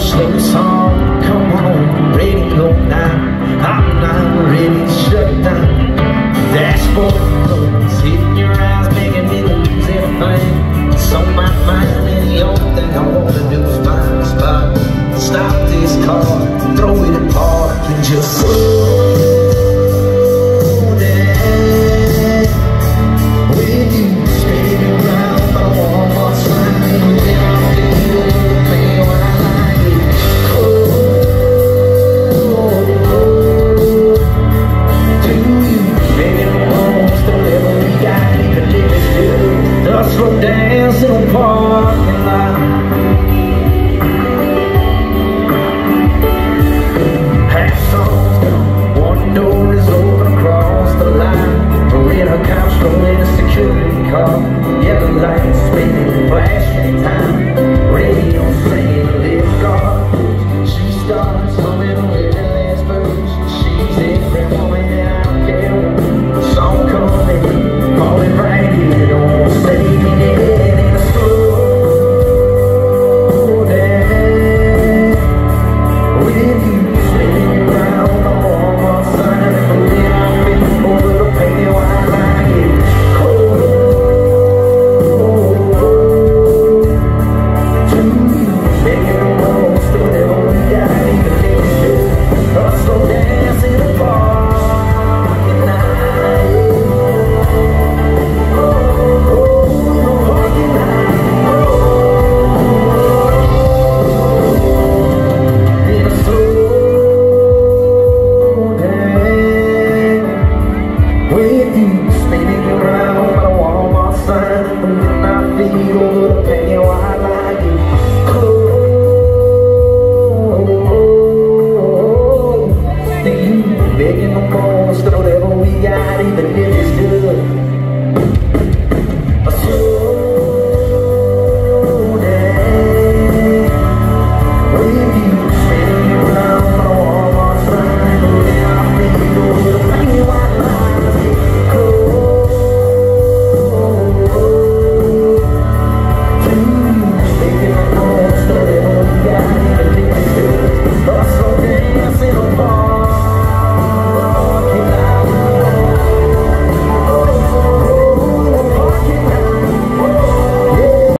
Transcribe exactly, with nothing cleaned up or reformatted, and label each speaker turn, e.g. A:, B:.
A: slow song, come on, radio now. I'm not ready to shut down. Dashboard clothes, hitting your eyes, making me lose anything. It's on my mind, and the only thing I wanna do is find a spot. Stop this car, throw it apart, and just